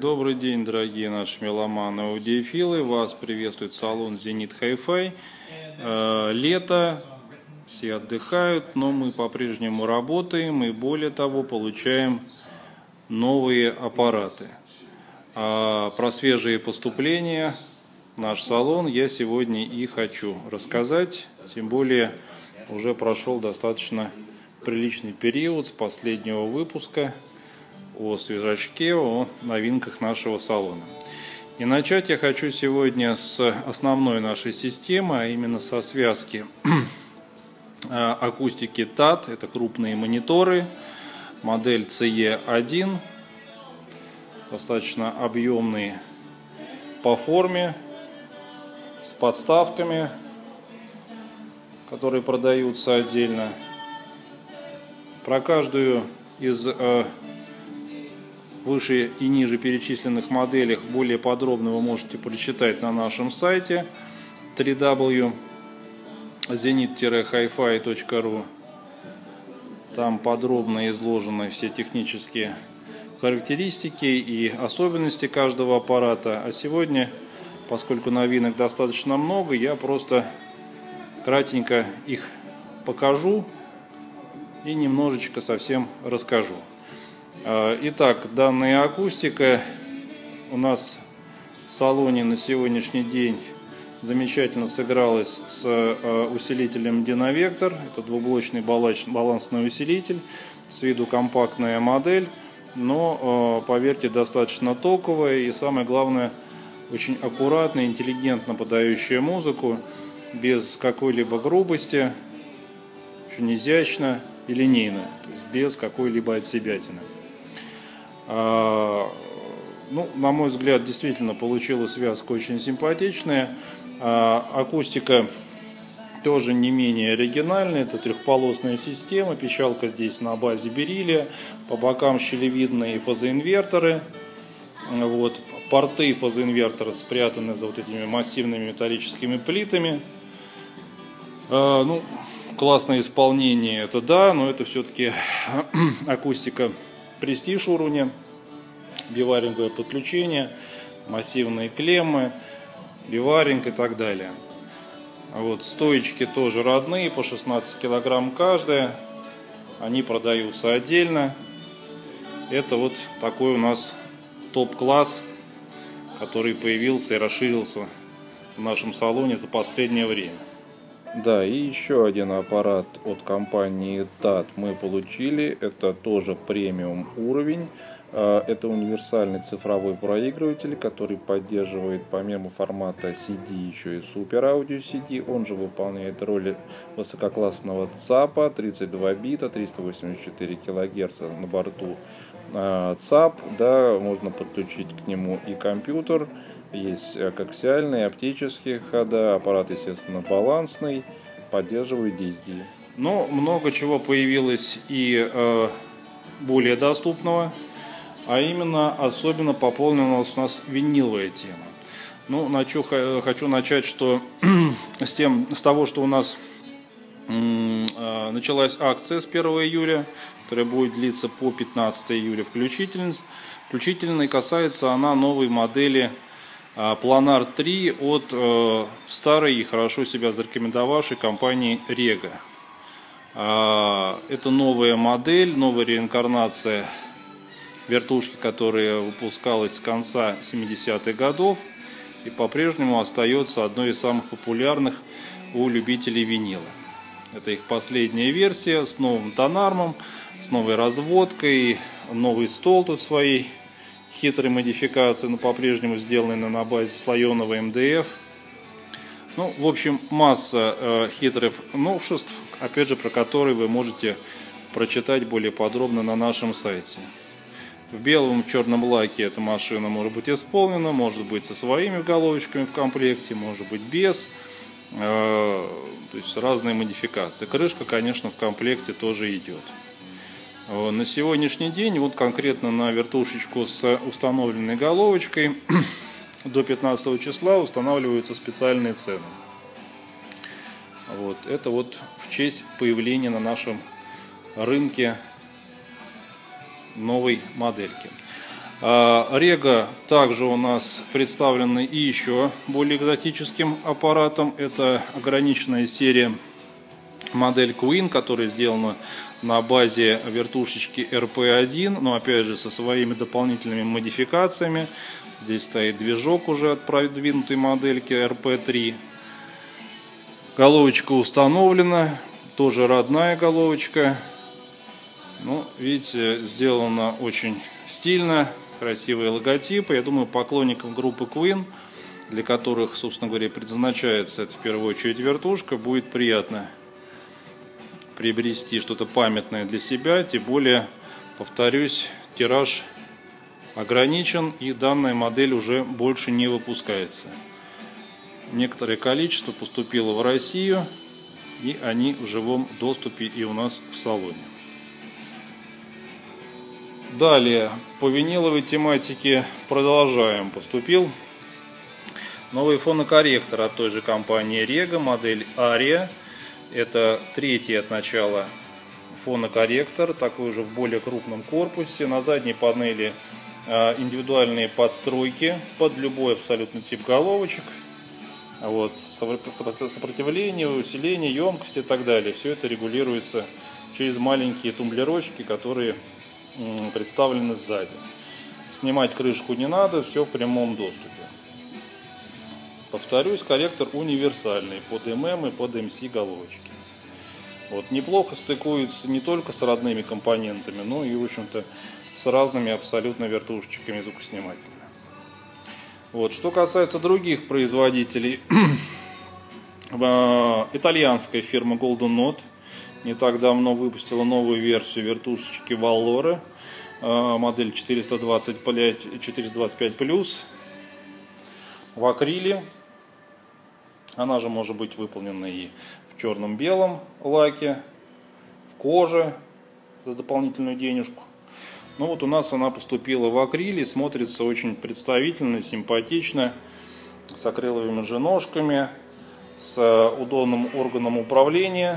Добрый день, дорогие наши меломаны, аудиофилы. Вас приветствует салон Zenit Hi-Fi. Лето, все отдыхают, но мы по-прежнему работаем и более того получаем новые аппараты. Про свежие поступления в наш салон я сегодня и хочу рассказать. Тем более уже прошел достаточно приличный период с последнего выпуска о свежачке, о новинках нашего салона. И начать я хочу сегодня с основной нашей системы, а именно со связки акустики TAT. Это крупные мониторы, модель CE1, достаточно объемные по форме, с подставками, которые продаются отдельно. Про каждую из выше и ниже перечисленных моделях более подробно вы можете прочитать на нашем сайте www.zenit-hifi.ru. Там подробно изложены все технические характеристики и особенности каждого аппарата. А сегодня, поскольку новинок достаточно много, я просто кратенько их покажу и немножечко совсем расскажу. Итак, данная акустика у нас в салоне на сегодняшний день замечательно сыгралась с усилителем Dynavector. Это двублочный балансный усилитель, с виду компактная модель, но, поверьте, достаточно токовая и, самое главное, очень аккуратно, интеллигентно подающая музыку, без какой-либо грубости, очень изящно и линейно, то есть без какой-либо отсебятины. На мой взгляд, действительно получилась связка очень симпатичная. Акустика тоже не менее оригинальная. Это трехполосная система. Пищалка здесь на базе бериллия. По бокам щелевидные фазоинверторы. Порты фазоинвертора спрятаны за вот этими массивными металлическими плитами. Классное исполнение, это да, но это все-таки акустика престиж уровня, биваринговое подключение, массивные клеммы, биваринг и так далее. Стоечки тоже родные, по 16 килограмм каждая, они продаются отдельно. Это такой у нас топ-класс, который появился и расширился в нашем салоне за последнее время. Да, и еще один аппарат от компании TAT мы получили. Это тоже премиум уровень. Это универсальный цифровой проигрыватель, который поддерживает помимо формата CD еще и Super Audio CD. Он же выполняет роль высококлассного ЦАПа, 32 бита, 384 кГц на борту ЦАП. Да, можно подключить к нему и компьютер. Есть коаксиальные, оптические хода, аппарат, естественно, балансный, поддерживает DSD. Но много чего появилось и более доступного, а именно особенно пополнилась у нас виниловая тема. Хочу начать с того, что у нас началась акция с 1 июля, которая будет длиться по 15 июля включительно. И касается она новой модели Planar 3 от старой и хорошо себя зарекомендовавшей компании Rega. Это новая модель, новая реинкарнация вертушки, которая выпускалась с конца 70-х годов и по-прежнему остается одной из самых популярных у любителей винила. Это их последняя версия с новым тонармом, с новой разводкой, новый стол тут своей хитрой модификации, но по-прежнему сделаны на базе слоеного МДФ. В общем, масса хитрых новшеств, опять же, про которые вы можете прочитать более подробно на нашем сайте. В белом и черном лаке эта машина может быть исполнена, может быть со своими головочками в комплекте, может быть без. То есть разные модификации. Крышка, конечно, в комплекте тоже идет. На сегодняшний день, конкретно на вертушечку с установленной головочкой, до 15 числа устанавливаются специальные цены. Это в честь появления на нашем рынке новой модельки. Рега также у нас представлены и еще более экзотическим аппаратом. Это ограниченная серия модель Queen, которая сделана на базе вертушечки RP1, но опять же со своими дополнительными модификациями. Здесь стоит движок уже от продвинутой модельки RP3. Головочка установлена, тоже родная головочка. Ну, видите, сделано очень стильно, красивые логотипы. Я думаю, поклонникам группы Queen, для которых, собственно говоря, предназначается это в первую очередь вертушка, будет приятно приобрести что-то памятное для себя. Тем более, повторюсь, тираж ограничен и данная модель уже больше не выпускается. Некоторое количество поступило в Россию, и они в живом доступе и у нас в салоне. Далее, по виниловой тематике продолжаем. Поступил новый фонокорректор от той же компании Rega, модель Aria. Это третий от начала фонокорректор, такой же в более крупном корпусе. На задней панели индивидуальные подстройки под любой абсолютно тип головочек. Вот, сопротивление, усиление, емкость и так далее. Все это регулируется через маленькие тумблерочки, которые представлены сзади. Снимать крышку не надо, все в прямом доступе. Повторюсь, корректор универсальный под ММ и под МС головочки. Вот, неплохо стыкуется не только с родными компонентами, но и, в общем-то, с разными абсолютно вертушечками звукоснимателями. Вот, что касается других производителей, итальянская фирма Golden Note не так давно выпустила новую версию вертушечки Vallore, модель 425+, в акриле. Она же может быть выполнена и в черном-белом лаке, в коже за дополнительную денежку. Ну вот у нас она поступила в акриле, смотрится очень представительно, симпатично, с акриловыми же ножками, с удобным органом управления.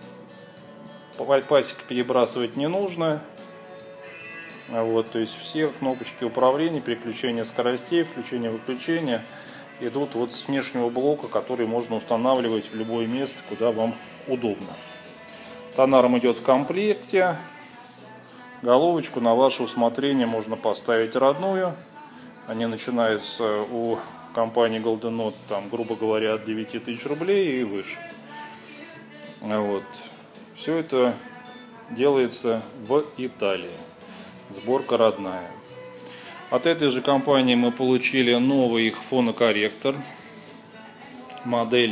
Пасек перебрасывать не нужно. Вот, то есть все кнопочки управления, переключения скоростей, включения-выключения идут вот с внешнего блока, который можно устанавливать в любое место, куда вам удобно. Тонаром идет в комплекте. Головочку на ваше усмотрение можно поставить родную. Они начинаются у компании Golden Note, там, грубо говоря, от 9000 рублей и выше. Вот. Все это делается в Италии. Сборка родная. От этой же компании мы получили новый их фонокорректор. Модель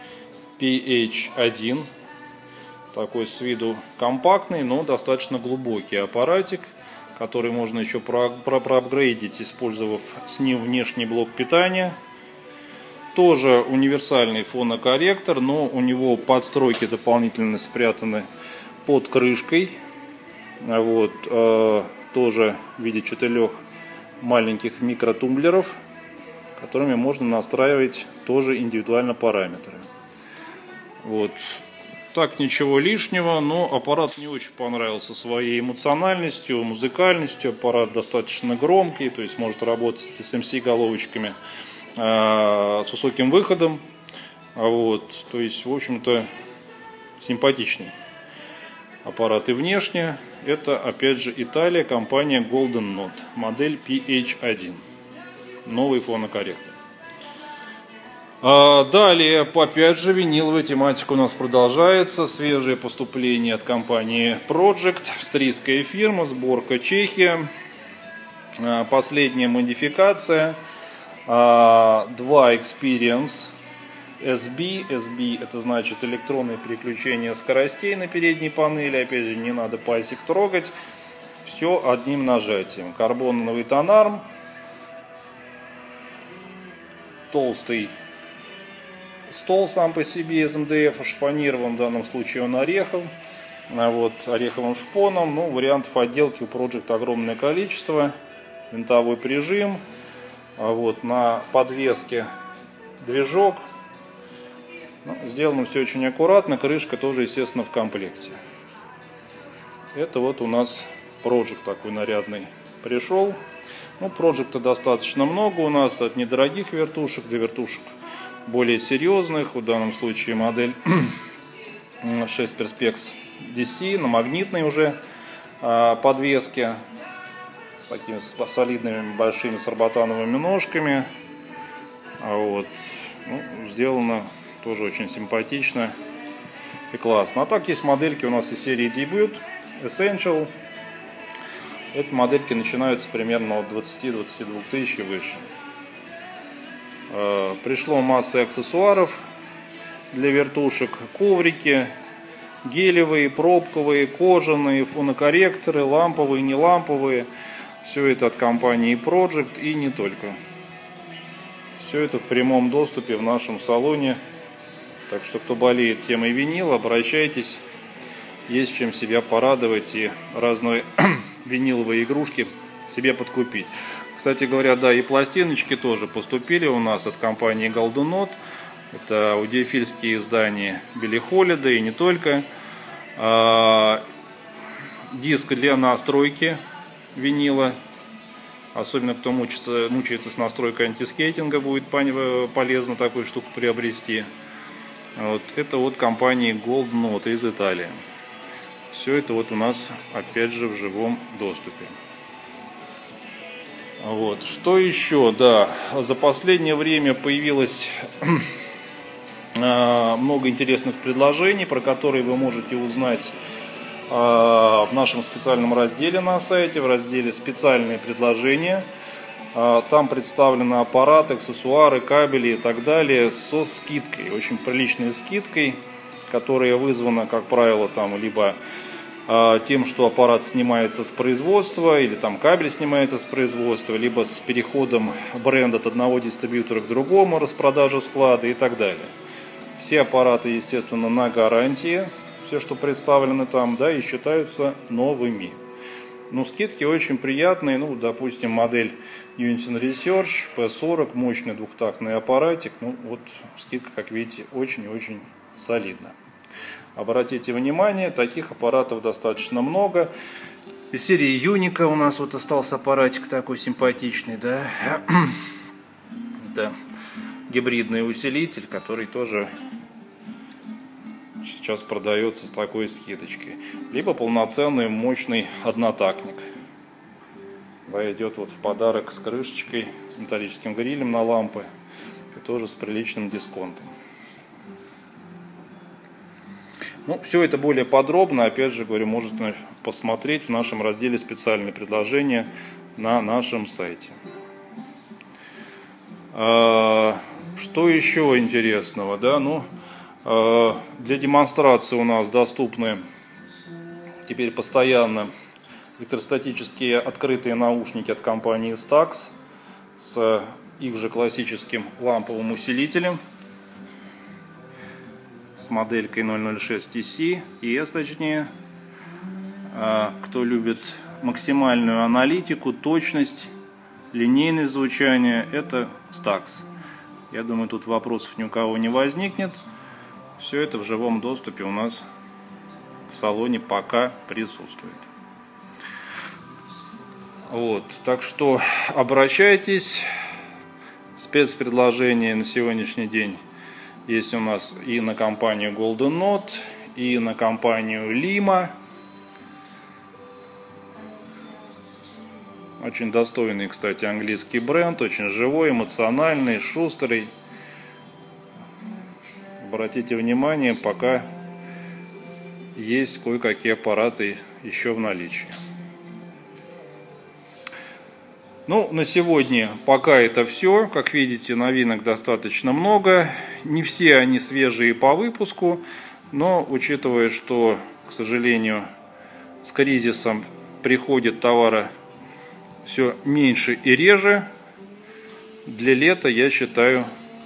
PH1. Такой с виду компактный, но достаточно глубокий аппаратик, который можно еще проапгрейдить, использовав с ним внешний блок питания. Тоже универсальный фонокорректор, но у него подстройки дополнительно спрятаны под крышкой. Вот, тоже в виде 4 маленьких микротумблеров, которыми можно настраивать тоже индивидуально параметры. Вот. Так, ничего лишнего, но аппарат не очень понравился своей эмоциональностью, музыкальностью. Аппарат достаточно громкий, то есть может работать с MC-головочками с высоким выходом. Вот, то есть, в общем-то, симпатичный аппарат и внешне. Это, опять же, Италия, компания Golden Note, модель PH1. Новый фонокорректор. Далее, опять же, виниловая тематика у нас продолжается. Свежее поступление от компании Project, австрийская фирма, сборка Чехия. Последняя модификация. 2 Experience SB. SB это значит электронное переключение скоростей на передней панели. Опять же, не надо пальчик трогать. Все одним нажатием. Карбоновый тонарм. Толстый стол сам по себе из МДФ, шпанирован, в данном случае он орехом, вот, ореховым шпоном. Ну, вариантов отделки у Project огромное количество. Винтовой прижим, вот, на подвеске движок. Ну, сделано все очень аккуратно, крышка тоже, естественно, в комплекте. Это вот у нас Project такой нарядный пришел. Ну, Project достаточно много у нас, от недорогих вертушек до вертушек более серьезных. В данном случае модель 6 Perspex DC на магнитной уже подвеске с такими солидными большими сарбатановыми ножками. Вот. Ну, сделано тоже очень симпатично и классно. А так есть модельки у нас из серии Debut, Essential. Эти модельки начинаются примерно от 20-22 тысяч и выше. Пришло масса аксессуаров для вертушек. Коврики, гелевые, пробковые, кожаные, фонокорректоры, ламповые, не ламповые. Все это от компании Project и не только. Все это в прямом доступе в нашем салоне. Так что, кто болеет темой винила, обращайтесь. Есть чем себя порадовать и разные виниловые игрушки себе подкупить. Кстати говоря, да, и пластиночки тоже поступили у нас от компании Golden Note. Это аудиофильские издания Billie Holiday и не только. Диск для настройки винила. Особенно кто мучается с настройкой антискейтинга, будет полезно такую штуку приобрести. Вот. Это от компании Golden Note из Италии. Все это вот у нас опять же в живом доступе. Вот. Что еще? Да, за последнее время появилось много интересных предложений, про которые вы можете узнать в нашем специальном разделе на сайте, в разделе «Специальные предложения». Там представлены аппараты, аксессуары, кабели и так далее со скидкой, очень приличной скидкой, которая вызвана, как правило, там либо тем, что аппарат снимается с производства, или там кабель снимается с производства, либо с переходом бренда от одного дистрибьютора к другому, распродажа склада и так далее. Все аппараты, естественно, на гарантии, все, что представлены там, да, и считаются новыми. Ну, скидки очень приятные. Ну, допустим, модель Unison Research P40, мощный двухтактный аппаратик. Ну, вот скидка, как видите, очень-очень солидна. Обратите внимание, таких аппаратов достаточно много. Из серии Unica у нас вот остался аппаратик такой симпатичный, да. Это гибридный усилитель, который тоже сейчас продается с такой скидочкой. Либо полноценный мощный однотактник. Да, идет вот в подарок с крышечкой, с металлическим грилем на лампы. И тоже с приличным дисконтом. Ну, все это более подробно, опять же говорю, можете посмотреть в нашем разделе «Специальные предложения» на нашем сайте. Что еще интересного? Да? Ну, для демонстрации у нас доступны теперь постоянно электростатические открытые наушники от компании Stax с их же классическим ламповым усилителем, с моделькой 006 TS, точнее. Кто любит максимальную аналитику, точность, линейность звучания, это Stax. Я думаю, тут вопросов ни у кого не возникнет. Все это в живом доступе у нас в салоне пока присутствует. Вот, так что обращайтесь. Спецпредложения на сегодняшний день есть у нас и на компанию Golden Note, и на компанию Lima. Очень достойный, кстати, английский бренд, очень живой, эмоциональный, шустрый. Обратите внимание, пока есть кое-какие аппараты еще в наличии. Ну, на сегодня пока это все. Как видите, новинок достаточно много. Не все они свежие по выпуску, но учитывая, что, к сожалению, с кризисом приходит товара все меньше и реже, для лета, я считаю,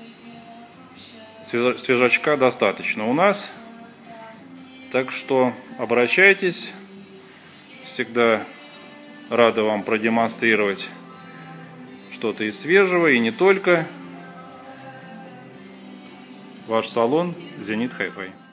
свежачка достаточно у нас. Так что обращайтесь. Всегда рада вам продемонстрировать что-то из свежего и не только. Ваш салон Zenit Hi-Fi.